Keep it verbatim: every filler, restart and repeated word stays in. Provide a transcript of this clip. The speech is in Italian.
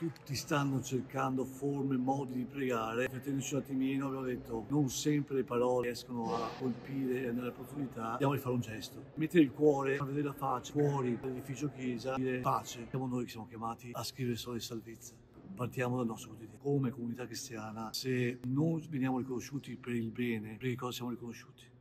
tutti stanno cercando forme, modi di pregare, riflettendoci un attimino abbiamo detto non sempre le parole riescono a colpire e andare a profondità, andiamo a fare un gesto, mettere il cuore, far vedere la faccia fuori dall'edificio chiesa, dire pace. Siamo noi che siamo chiamati a scrivere storie di salvezza. Partiamo dal nostro quotidiano. Come comunità cristiana, se non veniamo riconosciuti per il bene, per che cosa siamo riconosciuti?